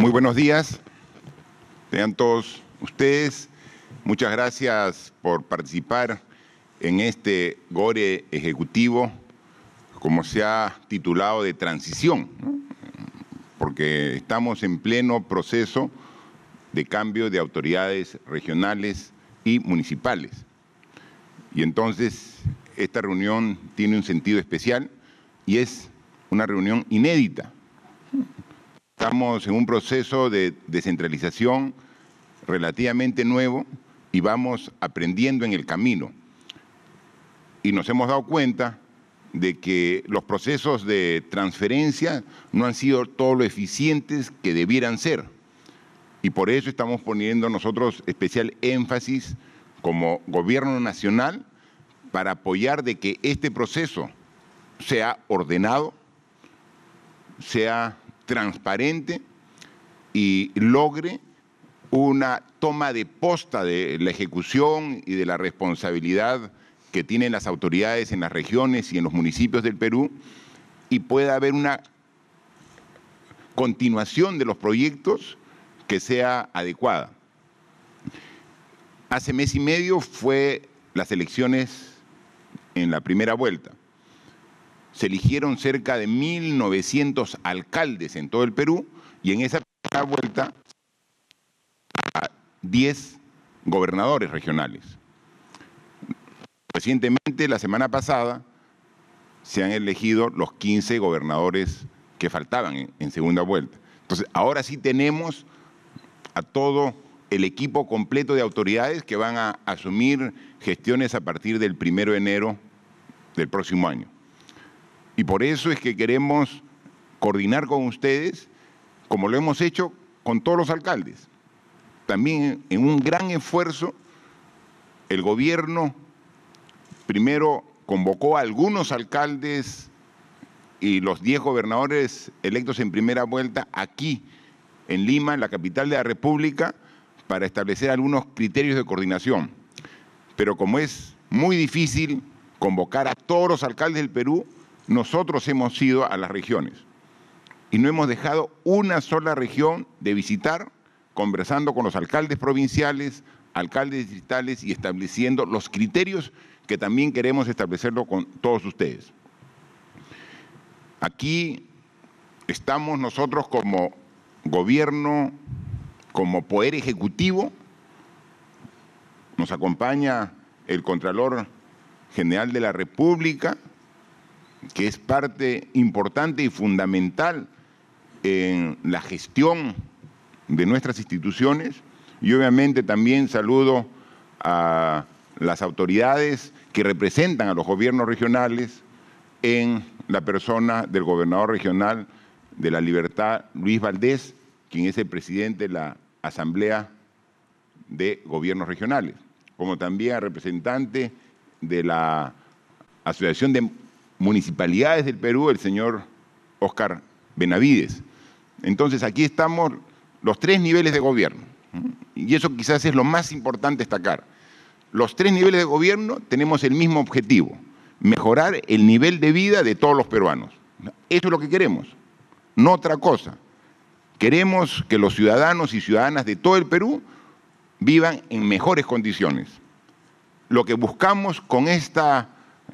Muy buenos días, tengan todos ustedes. Muchas gracias por participar en este GORE ejecutivo, como se ha titulado, de transición, ¿no? Porque estamos en pleno proceso de cambio de autoridades regionales y municipales. Y entonces esta reunión tiene un sentido especial y es una reunión inédita. Estamos en un proceso de descentralización relativamente nuevo y vamos aprendiendo en el camino. Y nos hemos dado cuenta de que los procesos de transferencia no han sido todo lo eficientes que debieran ser. Y por eso estamos poniendo nosotros especial énfasis como Gobierno Nacional para apoyar de que este proceso sea ordenado, sea transparente y logre una toma de posta de la ejecución y de la responsabilidad que tienen las autoridades en las regiones y en los municipios del Perú, y pueda haber una continuación de los proyectos que sea adecuada. Hace mes y medio fue las elecciones en la primera vuelta. Se eligieron cerca de 1.900 alcaldes en todo el Perú y en esa primera vuelta a 10 gobernadores regionales. Recientemente, la semana pasada, se han elegido los 15 gobernadores que faltaban en segunda vuelta. Entonces, ahora sí tenemos a todo el equipo completo de autoridades que van a asumir gestiones a partir del 1 de enero del próximo año. Y por eso es que queremos coordinar con ustedes, como lo hemos hecho con todos los alcaldes. También en un gran esfuerzo, el gobierno primero convocó a algunos alcaldes y los 10 gobernadores electos en primera vuelta aquí en Lima, en la capital de la República, para establecer algunos criterios de coordinación. Pero como es muy difícil convocar a todos los alcaldes del Perú, nosotros hemos ido a las regiones y no hemos dejado una sola región de visitar, conversando con los alcaldes provinciales, alcaldes distritales y estableciendo los criterios que también queremos establecerlo con todos ustedes. Aquí estamos nosotros como gobierno, como poder ejecutivo. Nos acompaña el Contralor General de la República, que es parte importante y fundamental en la gestión de nuestras instituciones, y obviamente también saludo a las autoridades que representan a los gobiernos regionales en la persona del gobernador regional de La Libertad, Luis Valdés, quien es el presidente de la Asamblea de Gobiernos Regionales, como también al representante de la Asociación de Municipalidades del Perú, el señor Óscar Benavides. Entonces, aquí estamos los 3 niveles de gobierno, y eso quizás es lo más importante destacar. Los 3 niveles de gobierno tenemos el mismo objetivo: mejorar el nivel de vida de todos los peruanos. Eso es lo que queremos, no otra cosa. Queremos que los ciudadanos y ciudadanas de todo el Perú vivan en mejores condiciones. Lo que buscamos con estas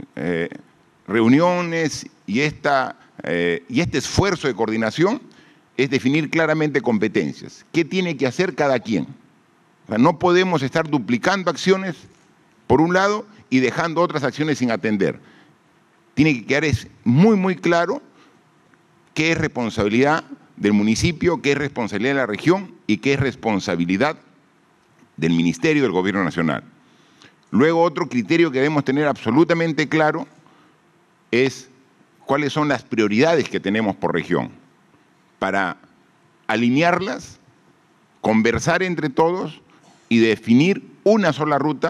reuniones y este esfuerzo de coordinación es definir claramente competencias. ¿Qué tiene que hacer cada quien? O sea, no podemos estar duplicando acciones por un lado y dejando otras acciones sin atender. Tiene que quedar muy claro qué es responsabilidad del municipio, qué es responsabilidad de la región y qué es responsabilidad del Ministerio del Gobierno Nacional. Luego, otro criterio que debemos tener absolutamente claro es cuáles son las prioridades que tenemos por región, para alinearlas, conversar entre todos y definir una sola ruta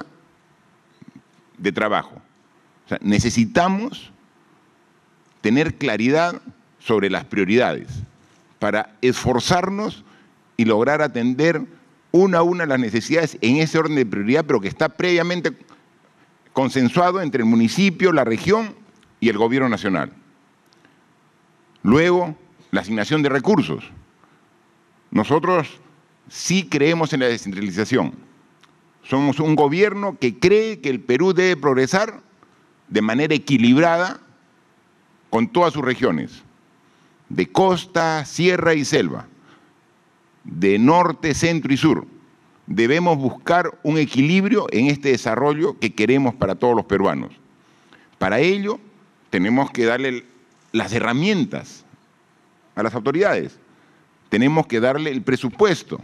de trabajo. O sea, necesitamos tener claridad sobre las prioridades para esforzarnos y lograr atender una a una las necesidades en ese orden de prioridad, pero que está previamente consensuado entre el municipio, la región y el Gobierno Nacional. Luego, la asignación de recursos. Nosotros sí creemos en la descentralización. Somos un gobierno que cree que el Perú debe progresar de manera equilibrada con todas sus regiones, de costa, sierra y selva, de norte, centro y sur. Debemos buscar un equilibrio en este desarrollo que queremos para todos los peruanos. Para ello, tenemos que darle las herramientas a las autoridades. Tenemos que darle el presupuesto.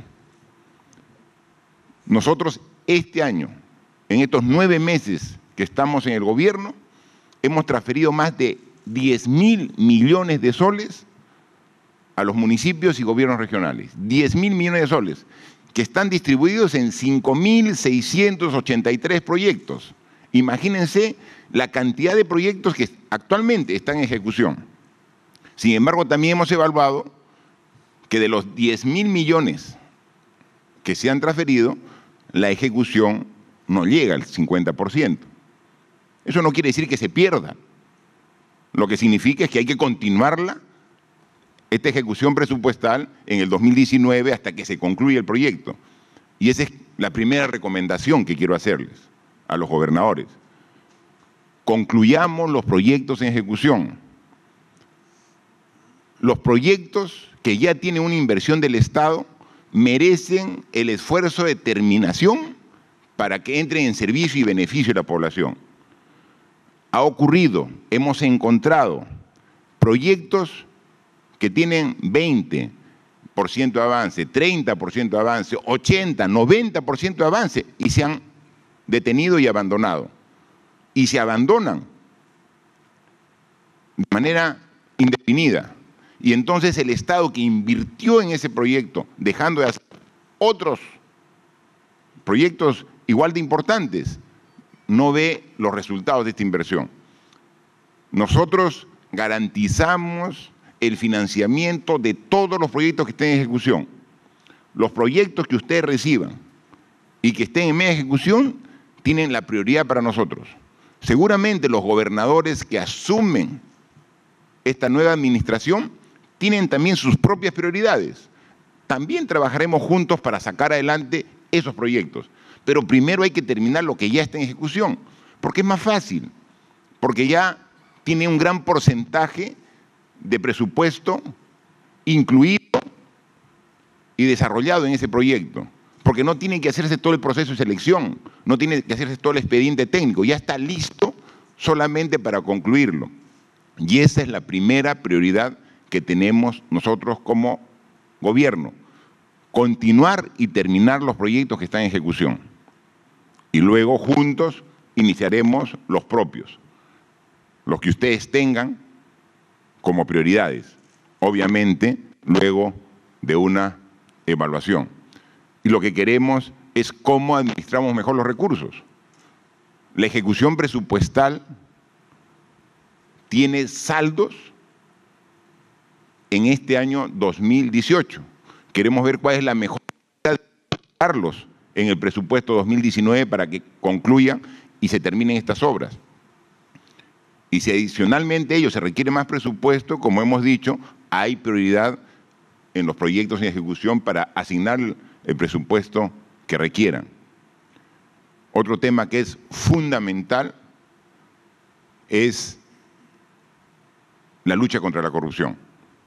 Nosotros este año, en estos 9 meses que estamos en el gobierno, hemos transferido más de 10.000 millones de soles a los municipios y gobiernos regionales. 10.000 millones de soles, que están distribuidos en 5.683 proyectos. Imagínense la cantidad de proyectos que actualmente están en ejecución. Sin embargo, también hemos evaluado que de los 10.000 millones que se han transferido, la ejecución no llega al 50%. Eso no quiere decir que se pierda. Lo que significa es que hay que continuarla, esta ejecución presupuestal, en el 2019 hasta que se concluya el proyecto. Y esa es la primera recomendación que quiero hacerles a los gobernadores. Concluyamos los proyectos en ejecución. Los proyectos que ya tienen una inversión del Estado merecen el esfuerzo de terminación para que entren en servicio y beneficio de la población. Ha ocurrido, hemos encontrado proyectos que tienen 20% de avance, 30% de avance, 80%, 90% de avance y se han detenido y abandonado. Y se abandonan de manera indefinida. Y entonces el Estado que invirtió en ese proyecto, dejando de hacer otros proyectos igual de importantes, no ve los resultados de esta inversión. Nosotros garantizamos el financiamiento de todos los proyectos que estén en ejecución. Los proyectos que ustedes reciban y que estén en media ejecución tienen la prioridad para nosotros. Seguramente los gobernadores que asumen esta nueva administración tienen también sus propias prioridades. También trabajaremos juntos para sacar adelante esos proyectos. Pero primero hay que terminar lo que ya está en ejecución, porque es más fácil, porque ya tiene un gran porcentaje de presupuesto incluido y desarrollado en ese proyecto, porque no tiene que hacerse todo el proceso de selección, no tiene que hacerse todo el expediente técnico, ya está listo solamente para concluirlo. Y esa es la primera prioridad que tenemos nosotros como gobierno, continuar y terminar los proyectos que están en ejecución. Y luego juntos iniciaremos los propios, los que ustedes tengan como prioridades, obviamente luego de una evaluación. Y lo que queremos es cómo administramos mejor los recursos. La ejecución presupuestal tiene saldos en este año 2018. Queremos ver cuál es la mejor manera de usarlos en el presupuesto 2019 para que concluyan y se terminen estas obras. Y si adicionalmente ello se requiere más presupuesto, como hemos dicho, hay prioridad en los proyectos en ejecución para asignar el presupuesto que requieran. Otro tema que es fundamental es la lucha contra la corrupción.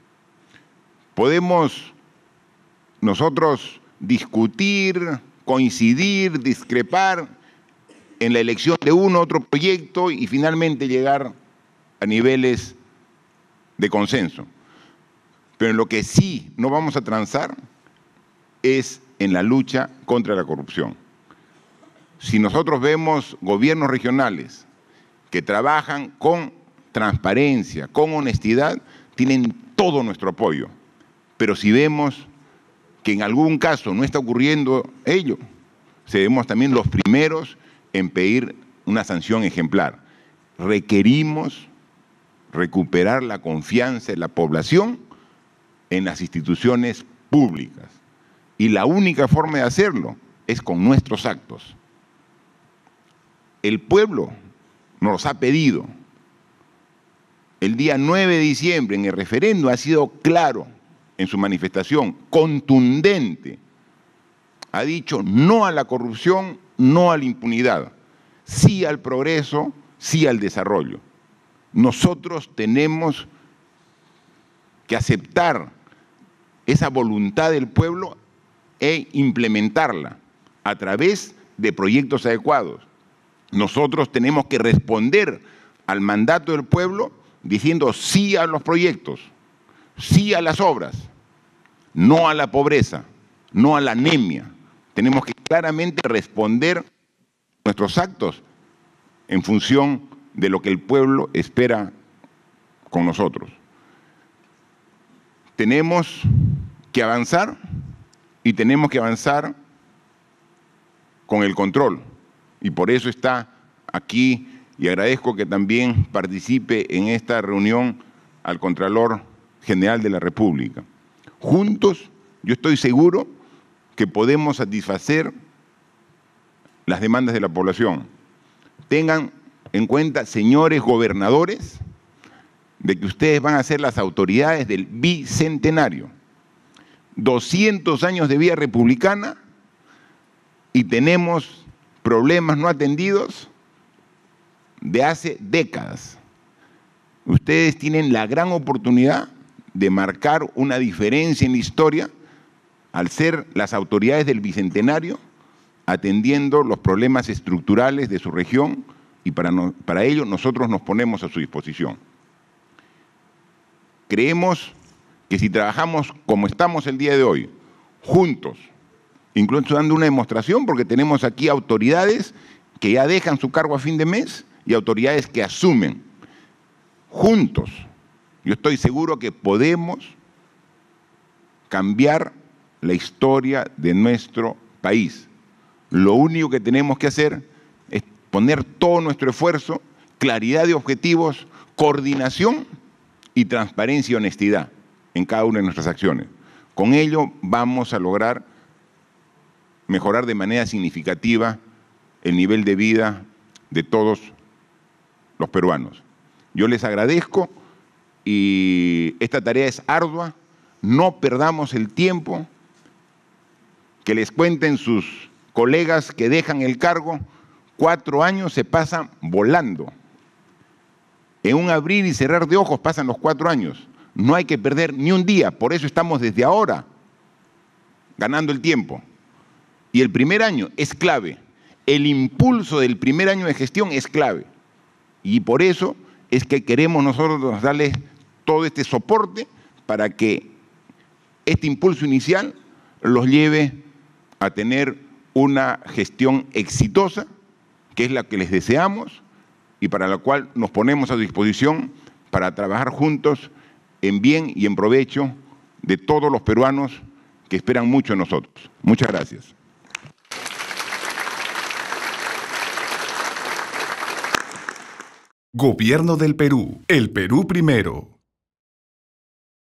Podemos nosotros discutir, coincidir, discrepar en la elección de uno u otro proyecto y finalmente llegar a niveles de consenso. Pero en lo que sí no vamos a transar es en la lucha contra la corrupción. Si nosotros vemos gobiernos regionales que trabajan con transparencia, con honestidad, tienen todo nuestro apoyo. Pero si vemos que en algún caso no está ocurriendo ello, seremos también los primeros en pedir una sanción ejemplar. Requerimos recuperar la confianza de la población en las instituciones públicas. Y la única forma de hacerlo es con nuestros actos. El pueblo nos ha pedido. El día 9 de diciembre en el referendo ha sido claro en su manifestación contundente, ha dicho no a la corrupción, no a la impunidad, sí al progreso, sí al desarrollo. Nosotros tenemos que aceptar esa voluntad del pueblo e implementarla a través de proyectos adecuados. Nosotros tenemos que responder al mandato del pueblo diciendo sí a los proyectos, sí a las obras, no a la pobreza, no a la anemia. Tenemos que claramente responder nuestros actos en función de lo que el pueblo espera con nosotros. Tenemos que avanzar y tenemos que avanzar con el control. Y por eso está aquí y agradezco que también participe en esta reunión al Contralor General de la República. Juntos, yo estoy seguro que podemos satisfacer las demandas de la población. Tengan en cuenta, señores gobernadores, de que ustedes van a ser las autoridades del bicentenario. 200 años de vida republicana y tenemos problemas no atendidos de hace décadas. Ustedes tienen la gran oportunidad de marcar una diferencia en la historia al ser las autoridades del bicentenario, atendiendo los problemas estructurales de su región y para ello nosotros nos ponemos a su disposición. Creemos que si trabajamos como estamos el día de hoy, juntos, incluso dando una demostración, porque tenemos aquí autoridades que ya dejan su cargo a fin de mes y autoridades que asumen, juntos, yo estoy seguro que podemos cambiar la historia de nuestro país. Lo único que tenemos que hacer es poner todo nuestro esfuerzo, claridad de objetivos, coordinación y transparencia y honestidad en cada una de nuestras acciones. Con ello vamos a lograr mejorar de manera significativa el nivel de vida de todos los peruanos. Yo les agradezco y esta tarea es ardua, no perdamos el tiempo, que les cuenten sus colegas que dejan el cargo, 4 años se pasan volando. En un abrir y cerrar de ojos pasan los 4 años. No hay que perder ni un día, por eso estamos desde ahora ganando el tiempo. Y el primer año es clave. El impulso del primer año de gestión es clave. Y por eso es que queremos nosotros darles todo este soporte para que este impulso inicial los lleve a tener una gestión exitosa, que es la que les deseamos y para la cual nos ponemos a su disposición para trabajar juntos en bien y en provecho de todos los peruanos que esperan mucho en nosotros. Muchas gracias. Gobierno del Perú. El Perú primero.